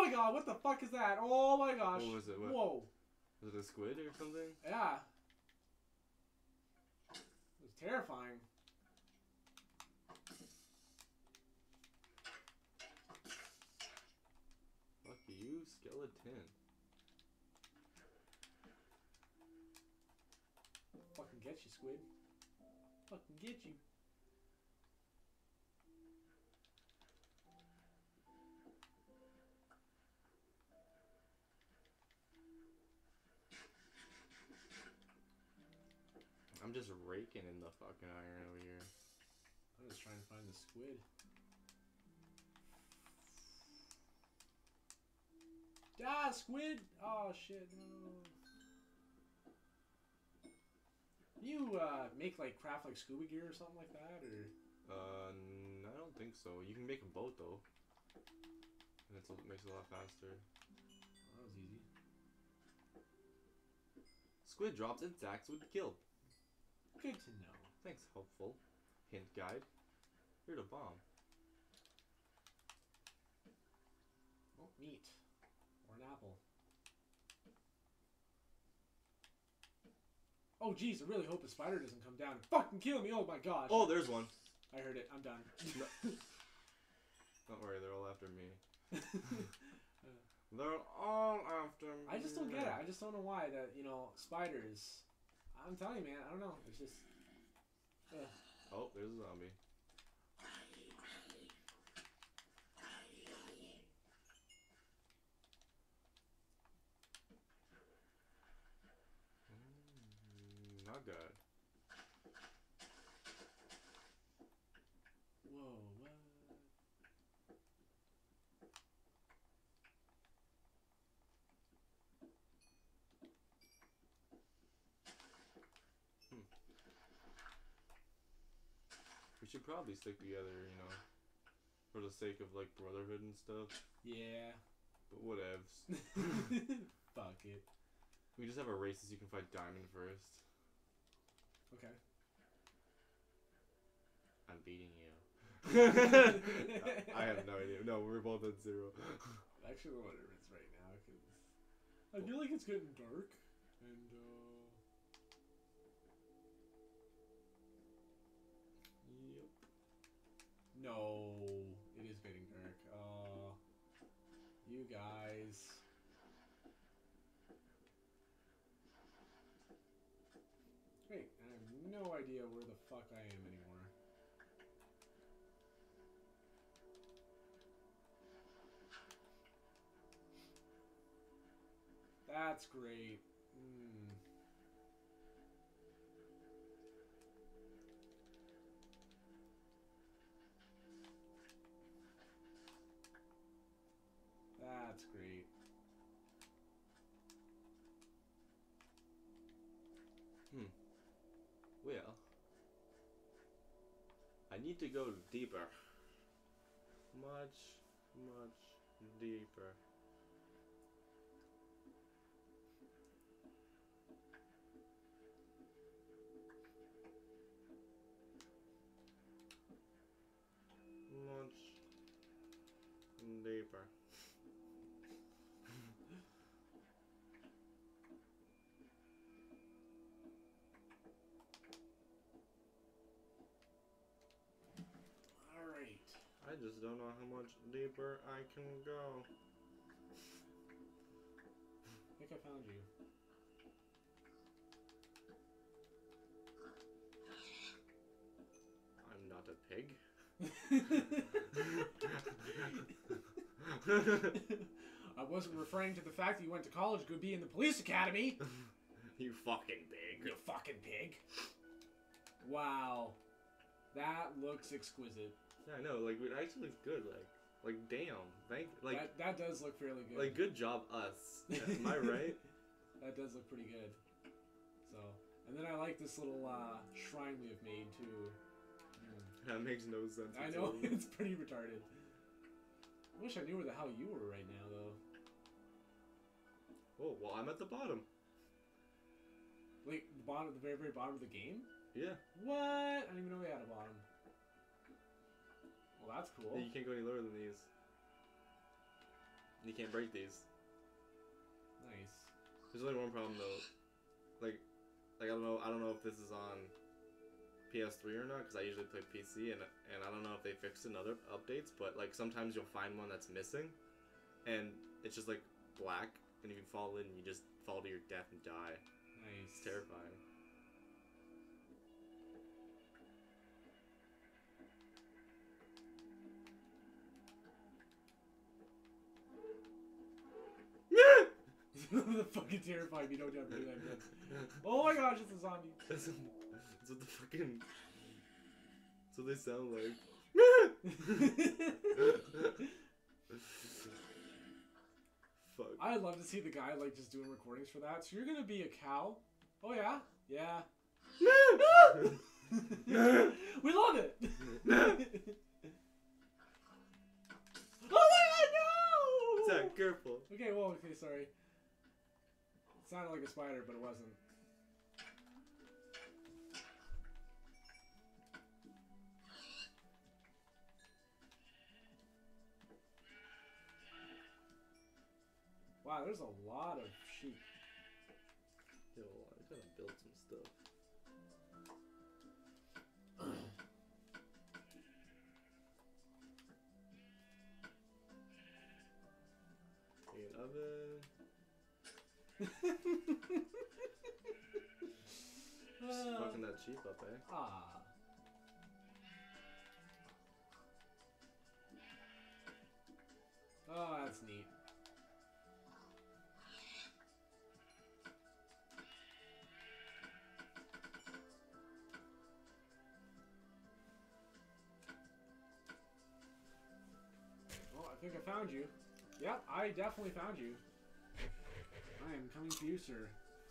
my god, what the fuck is that? Oh my gosh. What was it? What? Whoa. Was it a squid or something? Yeah. It was terrifying. Fuck you, skeleton. Fucking get you, squid. Fucking get you. I'm just raking in the fucking iron over here. I'm just trying to find the squid. Ah, squid! Oh shit, no. You make like craft like scuba gear or something like that, or? I don't think so. You can make a boat though, and it makes it a lot faster. Oh, that was easy. Squid drops insects would kill. Good to know. Thanks, helpful. Hint guide. Here's a bomb. Oh, meat. Or an apple. Oh, jeez, I really hope the spider doesn't come down and fucking kill me. Oh, my gosh. Oh, there's one. I heard it. I'm done. Don't worry, they're all after me. They're all after me. I just don't get it. I just don't know why that, you know, spiders. I'm telling you, man. I don't know. It's just... Oh, there's a zombie. Not good. Whoa, what? We should probably stick together, you know, for the sake of like brotherhood and stuff. Yeah. But whatevs. Fuck it. We just have a race so you can fight Diamond first. Okay. I'm beating you. I have no idea. No, we're both at 0. Actually, whatever it's right now, because I feel like it's getting dark, and Yep. no, it is getting dark. You guys. Wait, I have no idea where the fuck I am anymore. That's great. That's great. Well, I need to go deeper. Much, much deeper. Much deeper. Alright. I just don't know how much deeper I can go. I think I found you. I'm not a pig. I wasn't referring to the fact that you went to college could be in the police academy. You fucking pig. You fucking pig. Wow. That looks exquisite. Yeah, I know. Like, it actually looks good. Like, damn. That does look fairly good. Like, good job, us. Am I right? That does look pretty good. So, and then I like this little shrine we have made too. That makes no sense. I know, it's pretty retarded. I wish I knew where the hell you were right now, though. Oh, well, I'm at the bottom. Like, the very, very bottom of the game? Yeah. What? I didn't even know we had a bottom. Well, that's cool. Yeah, you can't go any lower than these. You can't break these. Nice. There's only one problem though. Like I don't know if this is on PS3 or not, because I usually play PC, and I don't know if they fixed it in other updates, but like sometimes you'll find one that's missing, and it's just like black, and if you fall in, you just fall to your death and die. Nice. It's terrifying. The fucking terrifying. You don't have to do that again. Oh my gosh, it's a zombie. That's what the fucking. That's what they sound like. Fuck. I'd love to see the guy like just doing recordings for that. So you're gonna be a cow? Oh yeah, yeah. We love it. Oh my god, no! Zach, careful. Okay, well, okay, sorry. It sounded like a spider, but it wasn't. Wow, there's a lot of sheep. Yo, I gotta build some stuff. An oven. Just fucking that sheep up, eh? Ah. Oh, that's neat. Well, I think I found you. Yep, I definitely found you. I am coming to you, sir.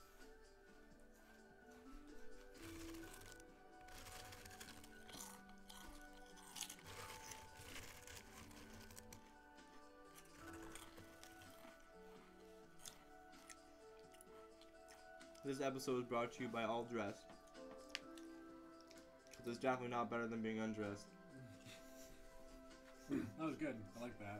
This episode is brought to you by All Dressed. It's definitely not better than being undressed. That was good. I like that.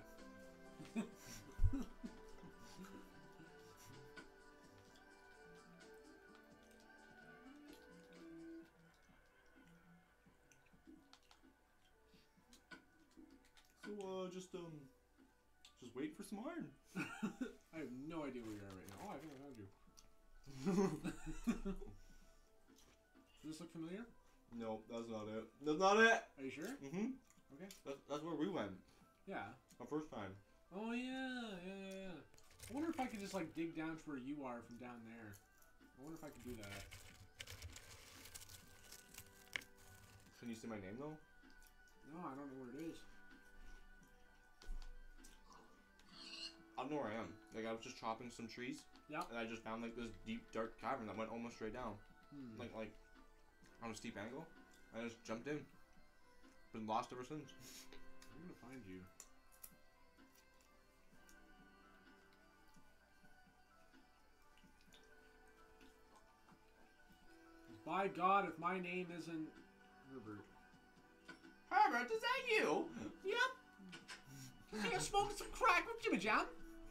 So, just wait for some iron. I have no idea where you are right now. Oh, I think I found you. Does this look familiar? No, that's not it. That's not it! Are you sure? Mm-hmm. Okay. That's where we went. Yeah. Our first time. Oh, yeah. Yeah. I wonder if I could just, like, dig down to where you are from down there. I wonder if I could do that. Can you see my name, though? No, I don't know where it is. I don't know where I am. Like, I was just chopping some trees. Yeah. And I just found, like, this deep, dark cavern that went almost straight down. Hmm. Like, on a steep angle. I just jumped in. Been lost ever since. I'm gonna find you. By God, if my name isn't Herbert. Herbert, is that you? Yep. You're smoking some crack with Jimmy John?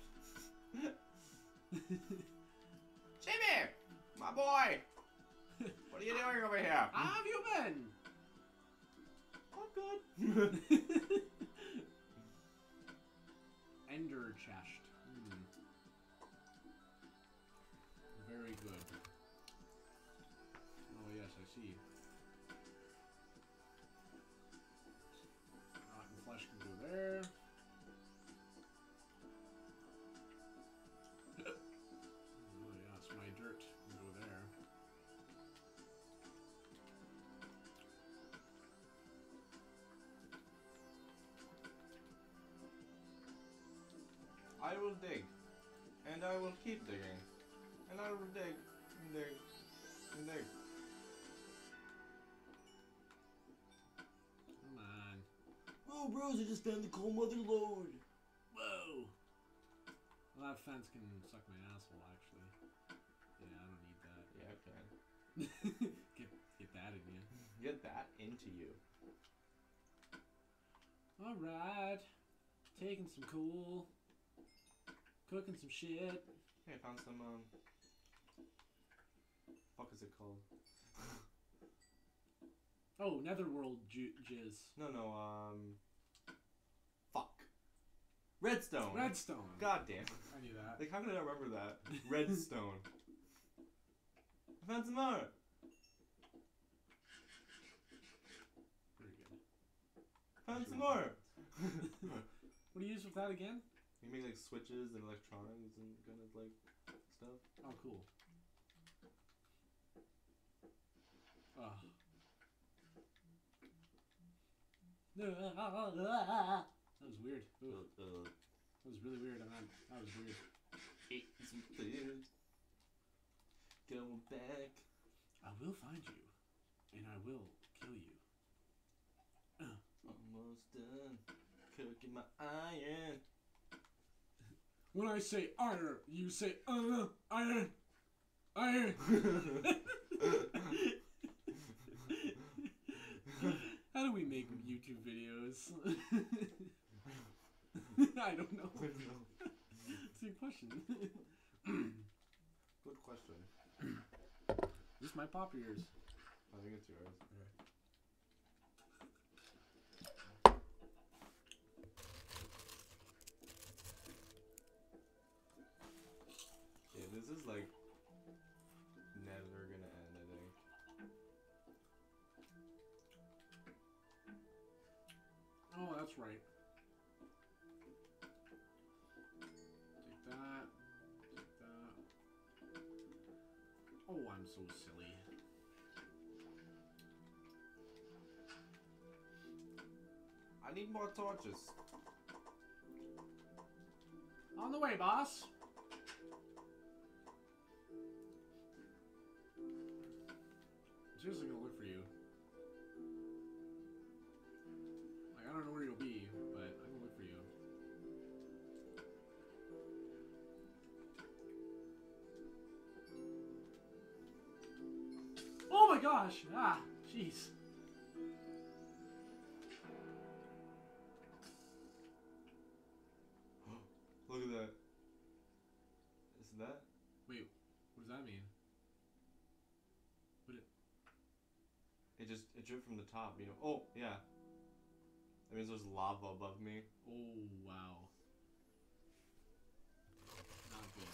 Jimmy! My boy! What are you doing over here? How have you been? I'm good. Ender chest. Very good. Oh yes, I see. Rotten flesh can go there. Oh yeah, it's my dirt can go there. I will dig. And I will keep digging. And I will dig. And dig. And dig. Come on. Oh, bros, I just found the coal mother lode. Whoa! Well, that fence can suck my asshole, actually. Yeah, I don't need that. Yeah, I can. get that in you. Get that into you. Alright. Taking some coal. cooking some shit. Hey, I found some, fuck is it called? Oh, Netherworld Jizz. No, fuck. Redstone. Redstone. God damn. I knew that. Like, how could I remember that? Redstone. I found some more. Very good. Found some more. What do you use with that again? You make like switches and electronics and kind of like stuff. Oh, cool. Oh. That was weird. Ooh. That was really weird. That was weird. Eat some food. Going back. I will find you, and I will kill you. Almost done. Cooking my iron. When I say iron, you say iron. Iron. How do we make YouTube videos? I don't know. It's a good question. Good question. This is my pop ears. I think it's yours. Yeah, this is like never gonna end, I think. Oh, that's right. Take that. Take that. Oh, I'm so silly. I need more torches. On the way, boss. Seriously gonna look for you. Like, I don't know where you'll be, but I'm gonna look for you. Oh my gosh! Ah, jeez. Look at that. Is that? Wait, what does that mean? It dripped from the top, you know. Oh, yeah. That means there's lava above me. Oh, wow. Not good.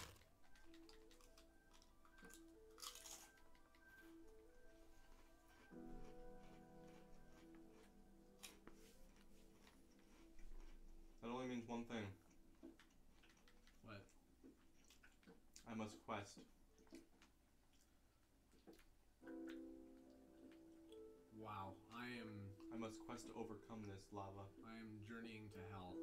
That only means one thing. What? I must quest. Wow, I must quest to overcome this lava. I am journeying to hell.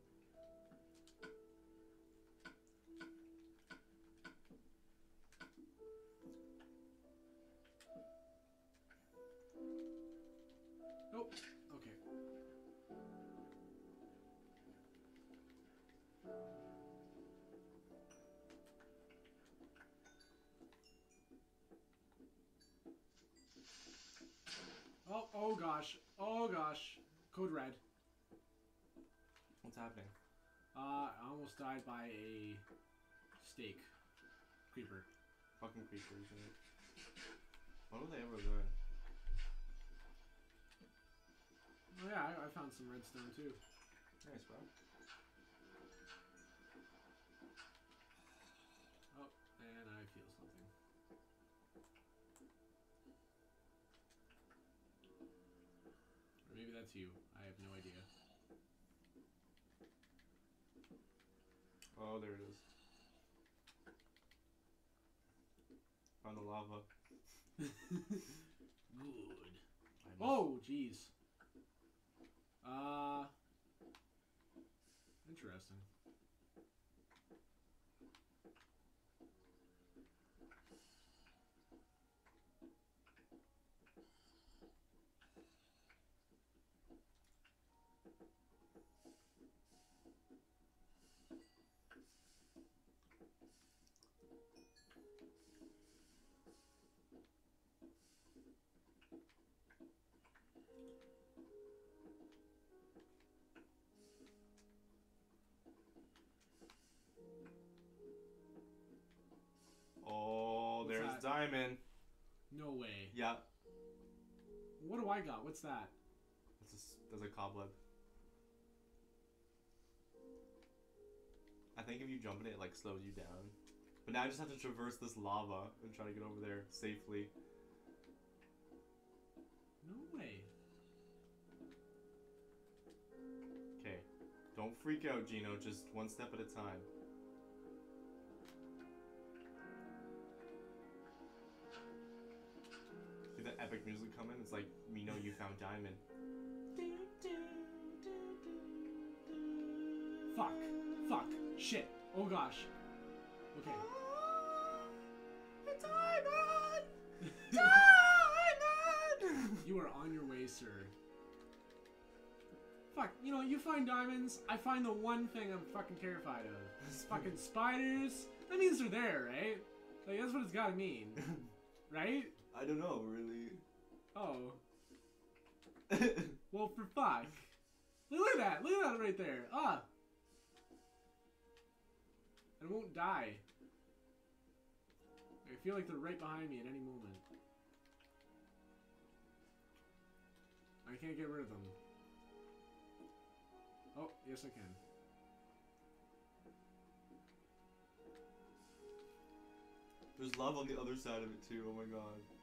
Nope. Okay. Oh gosh. Oh gosh. Code red. What's happening? I almost died by a steak. Creeper. Fucking creepers, right? When will they ever learn? Oh yeah, I found some redstone too. Nice, bro. Oh, and I feel something. Or maybe that's you. I have no idea. Oh, there it is. Found the lava. Good. Oh, jeez. Interesting. Oh, What's there's that? diamond. No way. Yeah. What do I got? What's that? There's a cobweb. I think if you jump in it, like slows you down. But now I just have to traverse this lava and try to get over there safely. No way. Okay. Don't freak out, Gino. Just one step at a time. See the epic music coming? It's like, we know you found diamond. Fuck. Fuck. Shit. Oh gosh. Okay. Diamond! Diamond! You are on your way, sir. Fuck, you know, you find diamonds, I find the one thing I'm fucking terrified of. Fucking spiders. That means they're there, right? Like, that's what it's gotta mean. Right? I don't know, really. Oh. Well, for fuck. Look at that. Look at that right there. Ah. And it won't die. I feel like they're right behind me at any moment. I can't get rid of them. Oh, yes I can. There's love on the other side of it too, oh my god.